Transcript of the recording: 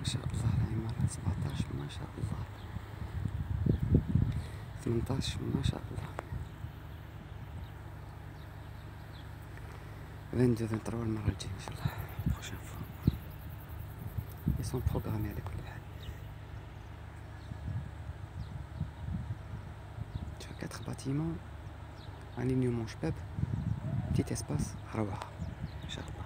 ما شاء الله العمارة 17 ما شاء الله 18 ما شاء الله 22 23 المرة الجاية إن شاء الله بروشين فوا يسون بروغرامي على كل حال. شوف 4 باتيمون، ألينيومون شباب، بتيت اسباس روعة ما شاء الله.